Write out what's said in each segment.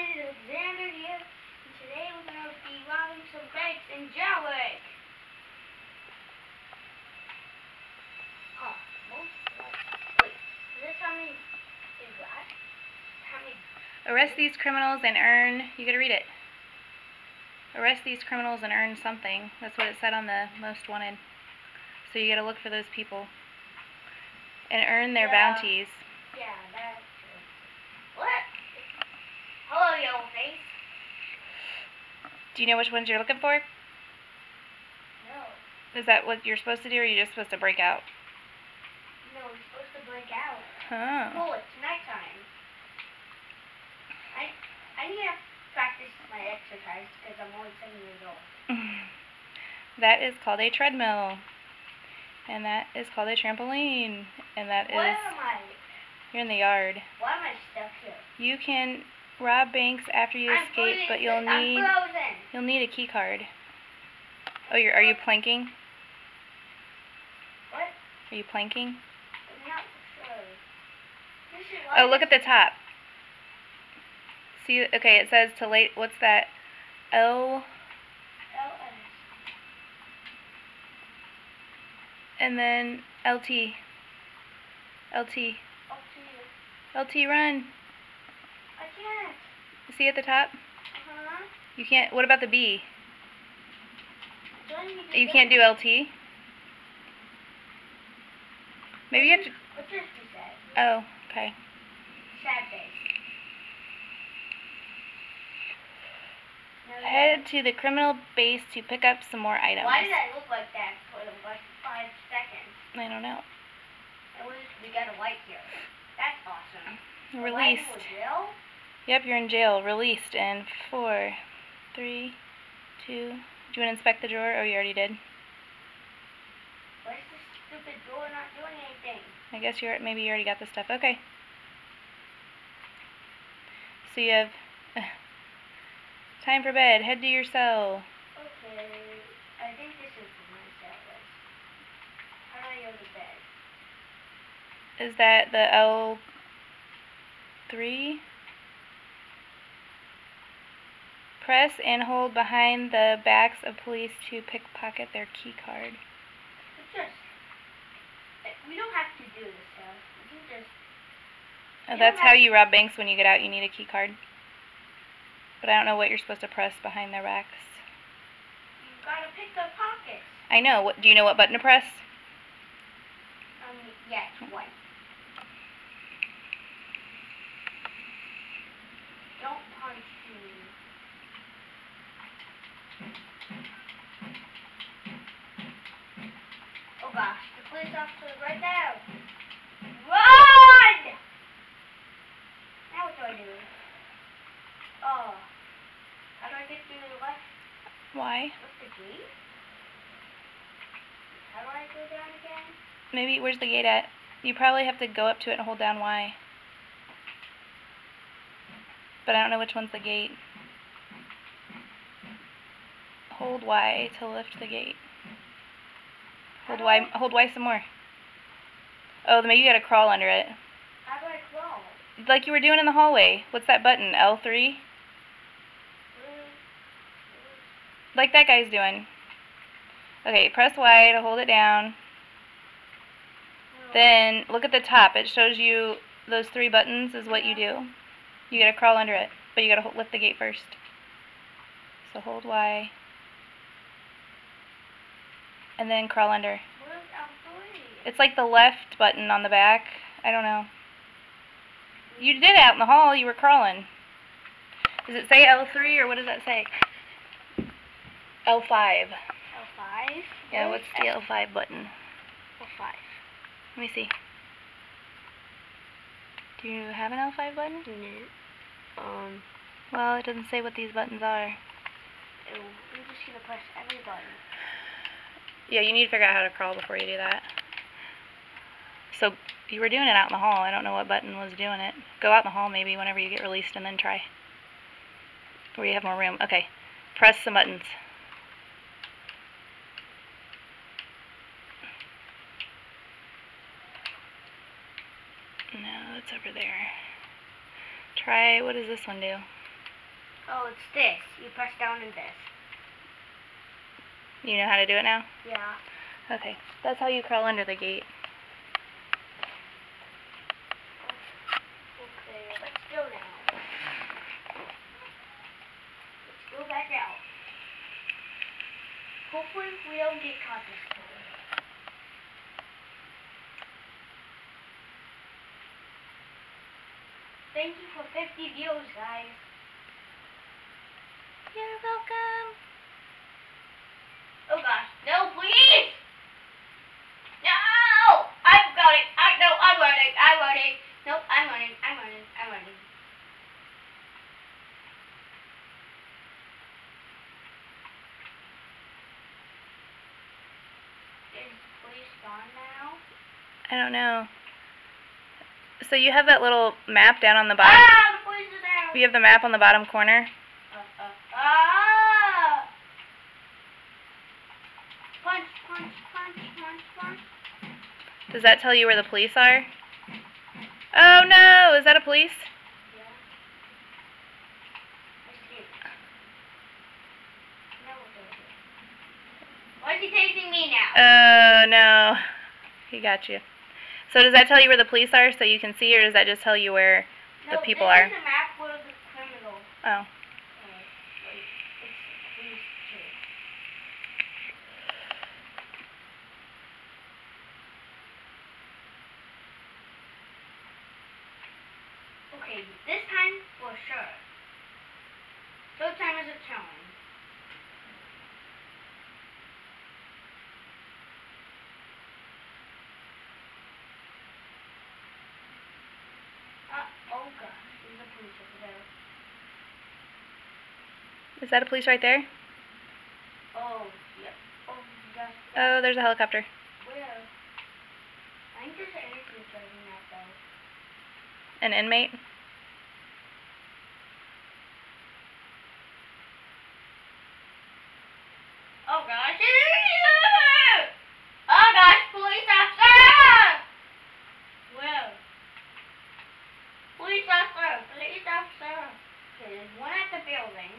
name is Alexander here, and today we're going to be robbing some banks in Jellic. Oh, wait, is this how many is that? How many? Arrest these criminals and earn, you gotta read it. Arrest these criminals and earn something. That's what it said on the most wanted. So you gotta look for those people. And earn their bounties. Yeah, that's true. What? Hello, yellow face. Do you know which ones you're looking for? No. Is that what you're supposed to do, or are you just supposed to break out? No, we're supposed to break out. Huh. Cool, it's nighttime. I need to practice my exercise because I'm only 7 years old. That is called a treadmill. And that is called a trampoline. And that Where is... am I? You're in the yard. Why am I stuck here? You can rob banks after you escape, but you'll need a key card. Oh, are you planking? What? Are you planking? I'm not sure. Oh, look at the top. See, okay, it says to late, what's that? L, and then LT. LT. LT, run. I can't. See at the top? Uh-huh. You can't, what about the B? You That? can't do LT? Maybe you have to... What's this you said? Oh, okay. Sad face. Head to the criminal base to pick up some more items. Why did I look like that for like 5 seconds? I don't know. We got a light here. That's awesome. Released. Jail? Yep, you're in jail. Released in 4, 3, 2. Do you want to inspect the drawer? Oh, you already did. Why is this stupid drawer not doing anything? I guess maybe you already got the stuff. Okay. So you have time for bed. Head to your cell. Okay. I think this is my cell list. How do I go to bed? Is that the L3? Press and hold behind the backs of police to pickpocket their key card. We don't have to do this stuff. We can just... Oh, that's how you rob banks. When you get out, you need a key card. But I don't know what you're supposed to press behind their backs. You've got to pick the pockets. I know. Do you know what button to press? Yeah, it's white. Don't punch me. Oh gosh, the police officer is right there. Run! Now what do I do? Oh. How do I get to the left? Why? What's the gate? How do I go down again? Maybe, where's the gate at? You probably have to go up to it and hold down Y. But I don't know which one's the gate. Hold Y to lift the gate. Hold Y some more. Oh, maybe you gotta crawl under it. How do I crawl? Like you were doing in the hallway. What's that button? L3? Like that guy's doing. Okay, press Y to hold it down. Then look at the top. It shows you those 3 buttons is what you do. You gotta crawl under it, but you gotta lift the gate first. So hold Y. And then crawl under. Where's L3? It's like the left button on the back. I don't know. You did it out in the hall. You were crawling. Does it say L3 or what does that say? L5. L5? Yeah, what's the L5 button? L5. Let me see. Do you have an L5 button? No. Well, it doesn't say what these buttons are. I'm just gonna press every button. Yeah, you need to figure out how to crawl before you do that. So, you were doing it out in the hall. I don't know what button was doing it. Go out in the hall maybe whenever you get released and then try. Where you have more room. Okay. Press some buttons. No, it's over there. Try, what does this one do? Oh, it's this. You press down in this. You know how to do it now? Yeah. Okay. That's how you crawl under the gate. Okay, let's go now. Let's go back out. Hopefully we don't get caught this time. Thank you for 50 views, guys. You're welcome. Oh gosh, no, please! No! I've got it. I'm running. Nope, I'm running. Is the police gone now? I don't know. So you have that little map down on the bottom? Ah, the police are there! You have the map on the bottom corner? Ah! Punch. Does that tell you where the police are? Oh no! Is that a police? Yeah. Why is he tasing me now? Oh no. He got you. So does that tell you where the police are so you can see, or does that just tell you where the people are? This is a map for the criminal. Oh. Okay, this time for sure. So time is it showing? Oh gosh, there's a police over there. Is that a police right there? Oh, yep. Oh, yes. Oh, there's a helicopter. Where? I think there's an interview driving that though. An inmate? Oh gosh. Oh gosh, police officer! Where? Police officer! Okay, there's one at the building.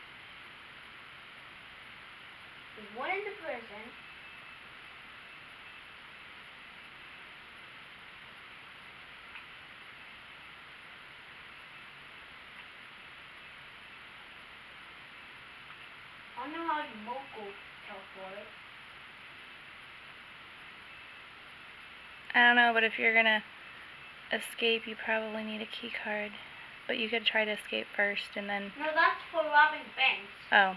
There's one in the prison. I don't know how you local teleport. I don't know, but if you're gonna escape, you probably need a key card. But you could try to escape first and then... No, that's for robbing banks. Oh.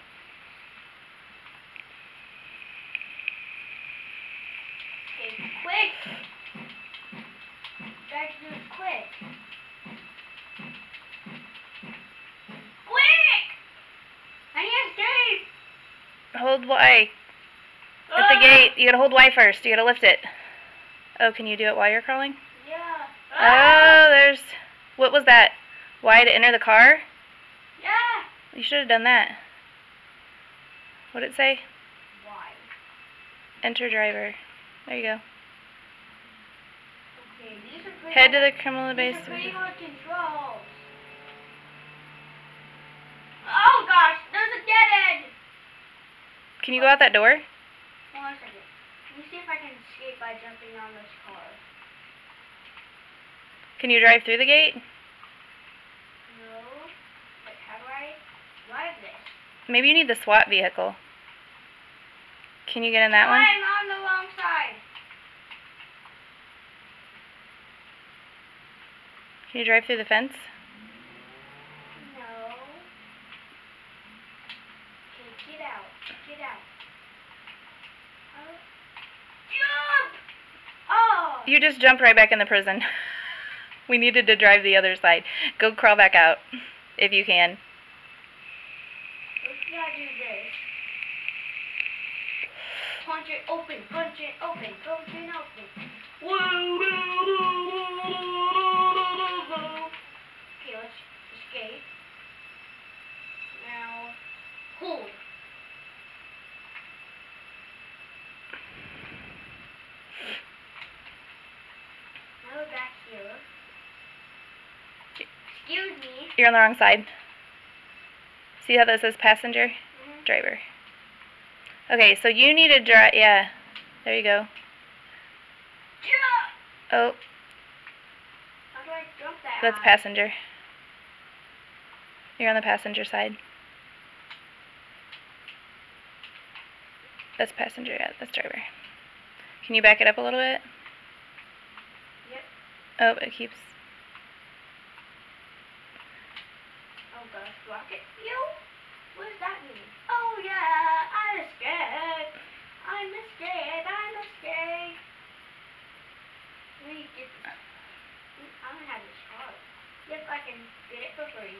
Okay, quick! Gotta do this quick. Quick! I need to escape! Hold Y. At the gate. You gotta hold Y first. You gotta lift it. Oh, can you do it while you're crawling? Yeah. Oh, there's... What was that? Y to enter the car? Yeah. You should have done that. What did it say? Why? Enter driver. There you go. Okay, these are pretty Head to the criminal These base. are pretty hard controls. Oh gosh, there's a dead end! Can you go out that door? Hold on a second. Let me see if I can escape by jumping on this car. Can you drive through the gate? No. But how do I drive this? Maybe you need the SWAT vehicle. Can you get in that one? I'm on the wrong side. Can you drive through the fence? No. Okay, get out. Get out. Jump! Oh! You just jumped right back in the prison. We needed to drive the other side. Go crawl back out, if you can. Let's not do this. Punch it open, punch it open, punch it open. Okay, let's escape. Now, hold. Now we're back here. Excuse me. You're on the wrong side. See how that says passenger? Mm-hmm. Driver. Okay, so you need to drive. Yeah, there you go. Oh, How do I jump that that's high? passenger. You're on the passenger side. That's passenger, yeah, that's driver. Can you back it up a little bit? Yep. Oh, it keeps... Oh gosh, rocket fuel? What does that mean? Oh yeah, I'm scared. I'm scared. Let me get this. I'm gonna have this car. Yep, I can get it for free.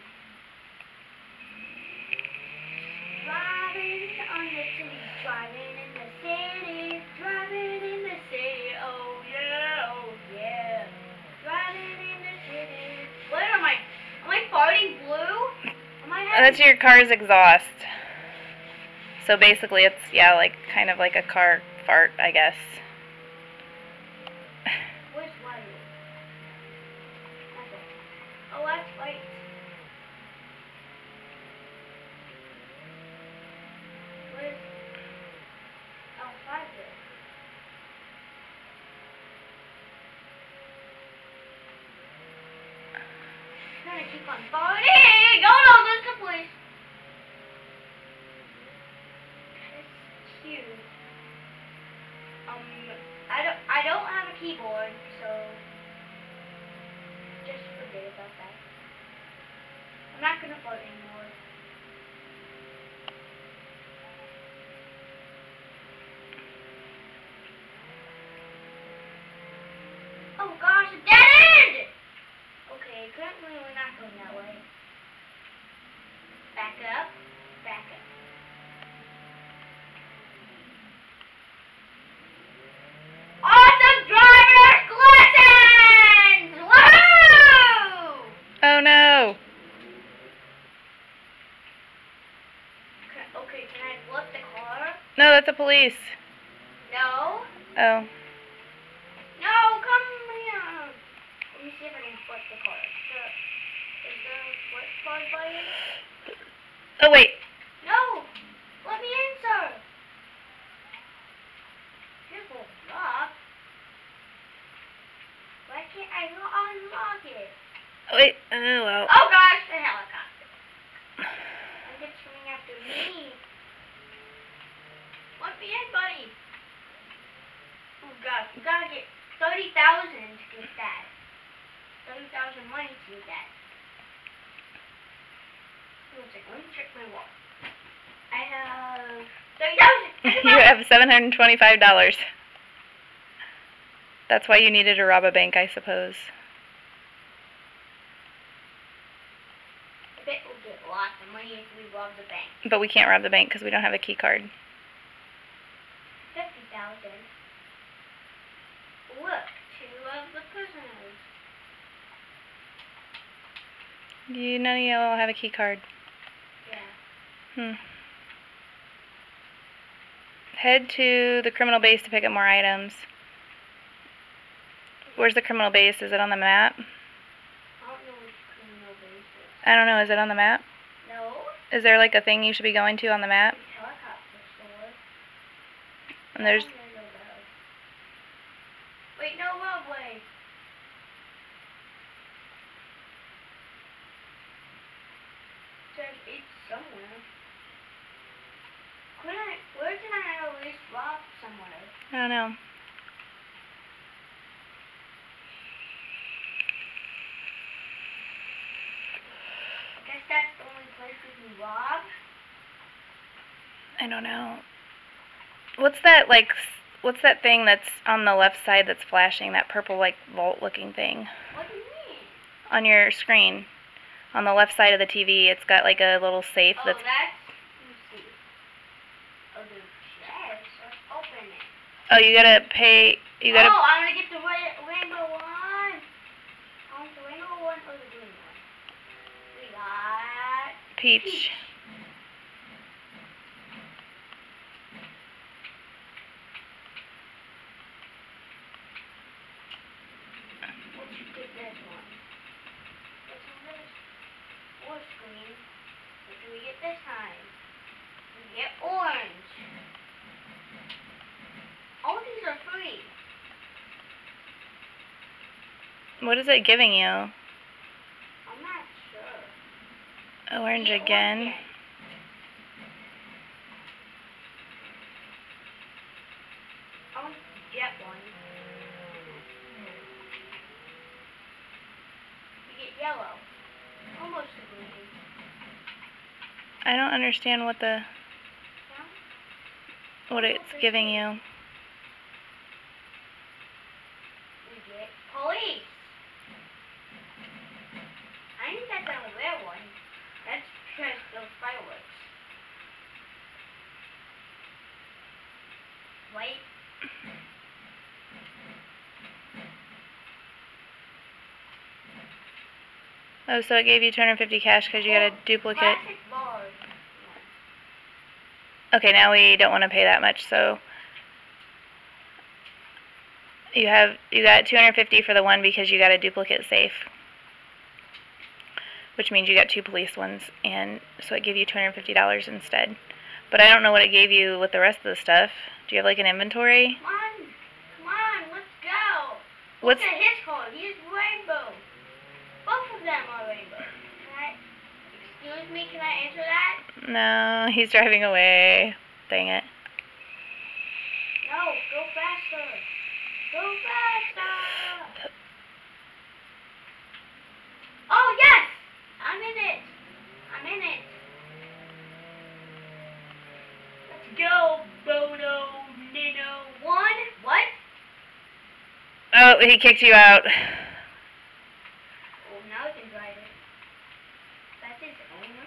Driving on the city, driving in the city, driving in the city. Oh yeah, oh yeah. Driving in the city. What am I? Am I farting blue? Am I having... That's your car's exhaust. So basically it's, yeah, like, kind of like a car fart, I guess. Where's light? Oh, that's light. Where's... Oh, five there. I'm trying to keep on farting. Oh no, there's the police. It's cute. I don't have a keyboard, so just forget about that. I'm not gonna fart anymore. Oh gosh, a dead end! Okay, currently we're not going that way. Back up, back up. Awesome driver's lessons! Woohoo! Oh no! Okay, can I flip the car? No, that's a police. No. Oh. No, come here. Let me see if I can flip the car. Is there a flip car button? Oh wait. No. Let me in, sir. Careful, lock. Why can't I unlock it? Oh wait. Oh well. Oh gosh, the helicopter. And it's coming after me. Let me in, buddy. Oh gosh, you gotta get 30,000 to get that. 30,000 money to get that. One second, let me check my wallet. I have 30,000. You have $725. That's why you needed to rob a bank, I suppose. I bet we'll get lots of money if we rob the bank. But we can't rob the bank because we don't have a key card. 50,000. Look, 2 of the prisoners. None of y'all have a key card. Yeah. Head to the criminal base to pick up more items. Where's the criminal base? Is it on the map? I don't know which criminal base is. I don't know. Is it on the map? No. Is there like a thing you should be going to on the map? Helicopter store. And there's... Wait, no, wrong way. It's somewhere. Where can I at least rob somewhere? I don't know. I guess that's the only place we can rob. I don't know. What's that thing that's on the left side that's flashing, that purple, like, vault-looking thing? What do you mean? On your screen. On the left side of the TV, it's got, like, a little safe Oh, that's... let me see. Oh, the chest. Let's open it. Oh, you gotta pay... You gotta... Oh, I'm gonna get the rainbow one. I want the rainbow one or the green one. We got... Peach. Let's get this one. What's on this? Or screen. What do we get this time? We get orange. All these are free. What is it giving you? I'm not sure. Orange Get again. orange. I'll get one. We get yellow. Almost a green. I don't understand what Yeah? it's giving you. We get police. I think that's a rare one. That's just those fireworks. White. Oh, so it gave you 250 cash because you got a duplicate. Classic bars. Okay, now we don't want to pay that much, so you got 250 for the one because you got a duplicate safe, which means you got 2 police ones, and so it gave you $250 instead. But I don't know what it gave you with the rest of the stuff. Do you have like an inventory? Come on, let's go. What's Look at his car. He's rainbow. Both of them are rainbow. Excuse me, can I answer that? No, he's driving away. Dang it. No, go faster. Go faster. Oh, yes. I'm in it. Let's go, Bono, Nino. One. What? Oh, he kicked you out. Oh, now we can drive it. That's his owner.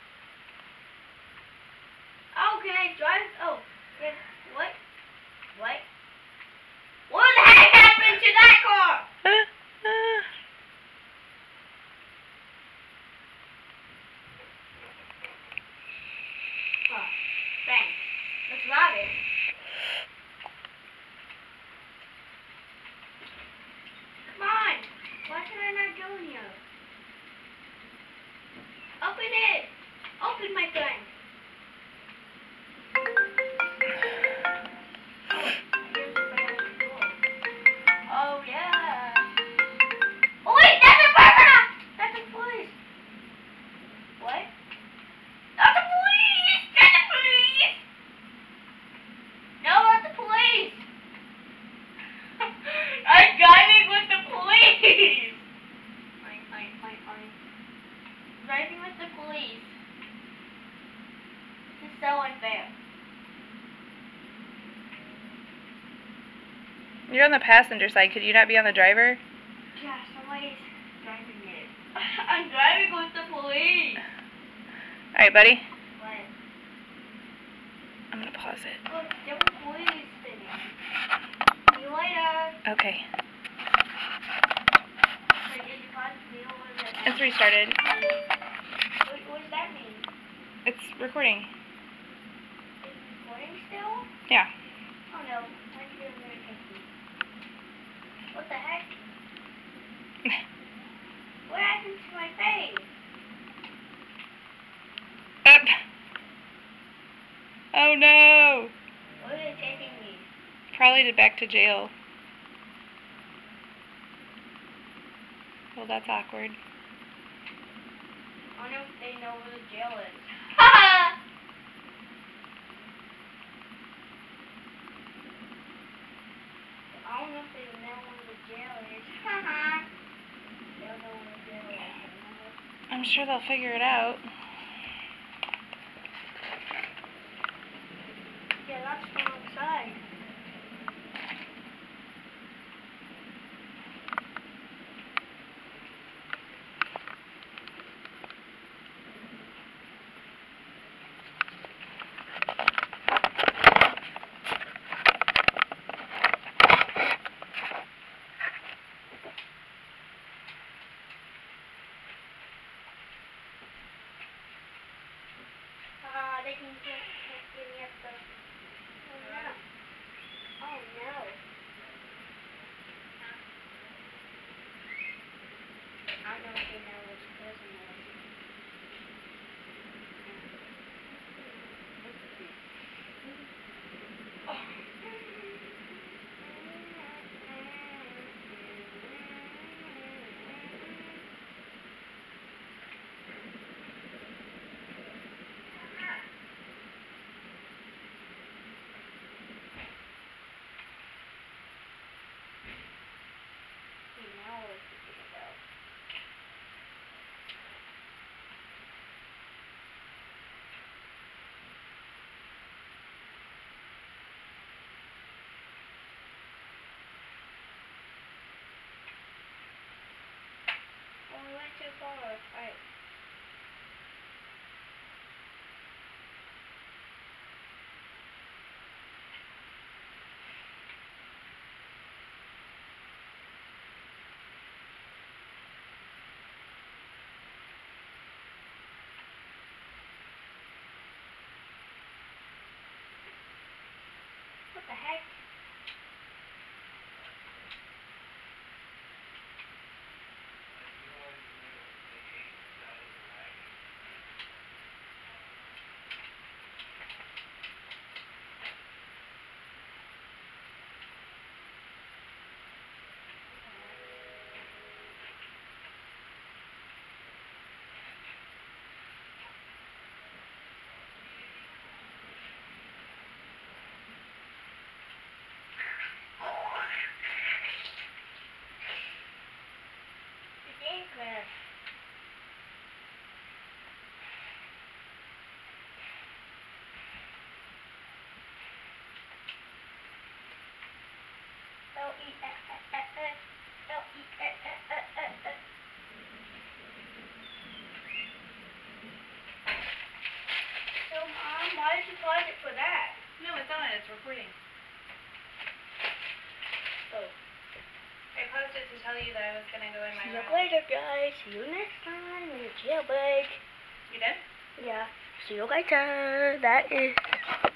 Oh, can I drive? Oh, yeah. What? What? What the heck happened to that car? Oh, thanks. Let's rob it. Come on. Why can I not go in here? Open it. Open, my friend. Oh, yeah. Oh, wait, that's a burglar! That's a police. What? That's a police! That's a police! No, that's a police! I'm driving with the police! Driving with the police. This is so unfair. You're on the passenger side. Could you not be on the driver? Yeah, somebody's driving it. I'm driving with the police. Alright, buddy. What? I'm going to pause it. Look, there was police spinning. See you later. Okay. Wait, did you pause the video? What is that? It's restarted. What does that mean? It's recording. Is it recording still? Yeah. Oh no. I think it's gonna take me. What the heck? What happened to my face? Oh no! What is it taking me? Probably back to jail. Well, that's awkward. I wonder if they know where the jail is. I don't know if they know where the jail is. They'll know where the jail is. I'm sure they'll figure it out. Yeah, that's from outside. They can give me up the... Oh no. Oh no. I don't know if they know which prison it is. too far. Alright. What the heck? Minecraft. L-E-L-E-L-E-L-E-L-E. So, Mom, why did you pause it for that? No, it's on. It's recording. Oh. I paused it to tell you that I was gonna go in my See you room. later, guys. See you next time in the jailbreak. You done? Yeah. See you later. That is.